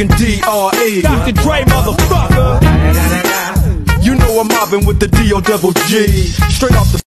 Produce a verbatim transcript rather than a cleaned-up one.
motherfucking D R E. Doctor Dre, motherfucker. You know I'm mobbing with the D O double G. Straight off the